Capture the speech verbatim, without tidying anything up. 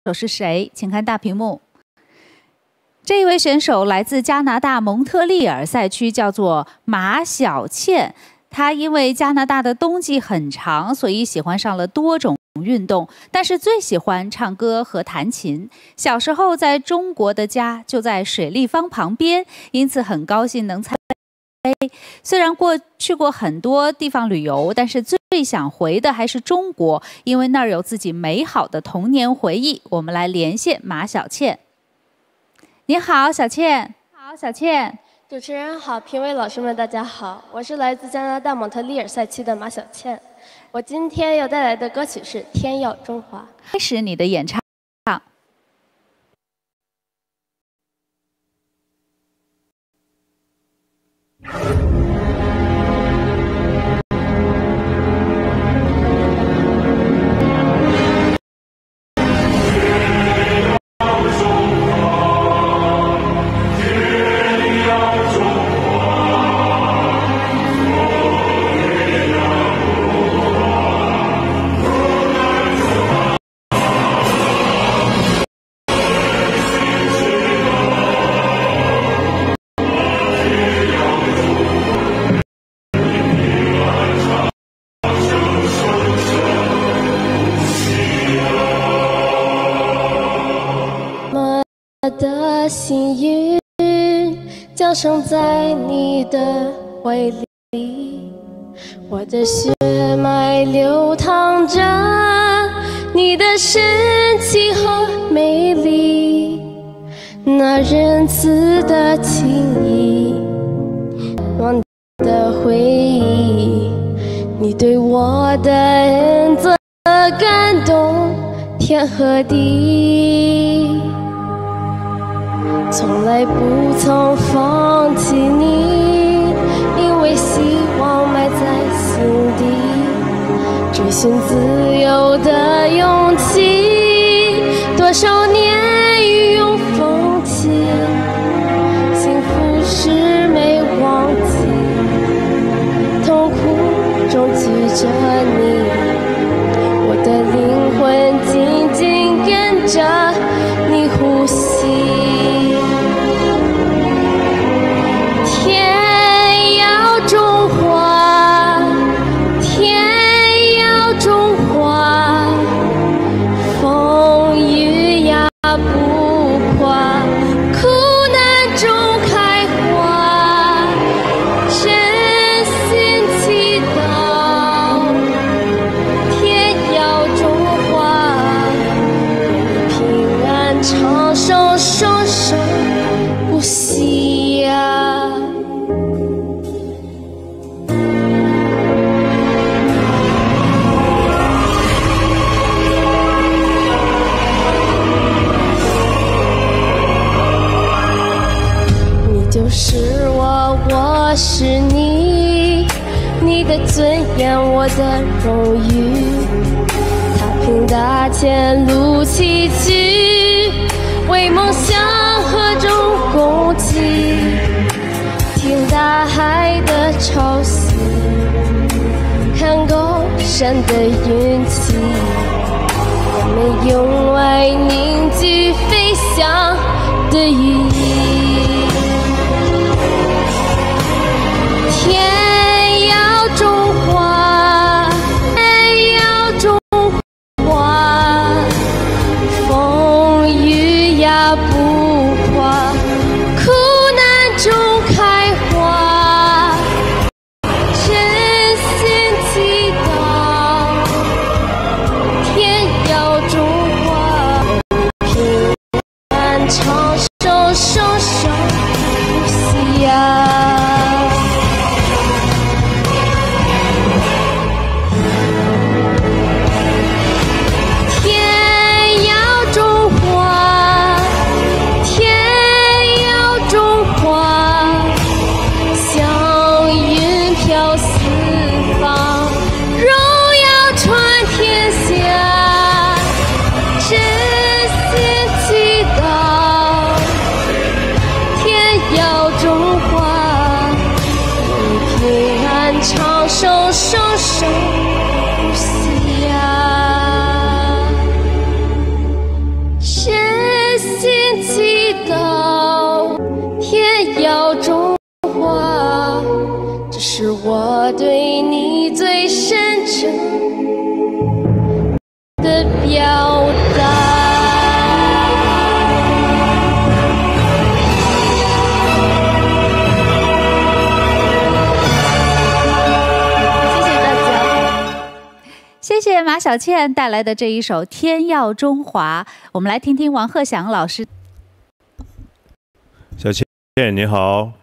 手是谁？请看大屏幕。这一位选手来自加拿大蒙特利尔赛区，叫做马小倩。她因为加拿大的冬季很长，所以喜欢上了多种运动，但是最喜欢唱歌和弹琴。小时候在中国的家就在水立方旁边，因此很高兴能参加。虽然过去过很多地方旅游，但是最想回的还是中国，因为那儿有自己美好的童年回忆。我们来连线马小倩。你好，小倩。好，小倩。 主持人好，评委老师们大家好，我是来自加拿大蒙特利尔赛区的马小倩。我今天要带来的歌曲是《天耀中华》。 开始你的演唱。 的幸运降生在你的怀里，我的血脉流淌着你的神奇和美丽，那仁慈的情谊，忘的回忆，你对我的恩泽感动天和地。从来不曾放弃你，因为希望埋在心底，追寻自由的勇气。多少年雨涌风起，幸福是没忘记，痛苦中记着你，我的灵魂紧紧跟着你呼吸。我是你，你的尊严，我的荣誉。踏平大前路崎岖，为梦想和衷共济。听大海的潮汐，看高山的云起。我们用爱凝聚飞翔的羽翼。天耀中华，天耀中华，风雨呀不怕，苦难中开花，真心祈祷，天耀中华，平安长寿，生生不息呀。真心祈祷， 真心祈祷天要中华，这是我对你最深沉的表达。 谢谢马小倩带来的这一首《天耀中华》，我们来听听王鹤祥老师。 小倩你好。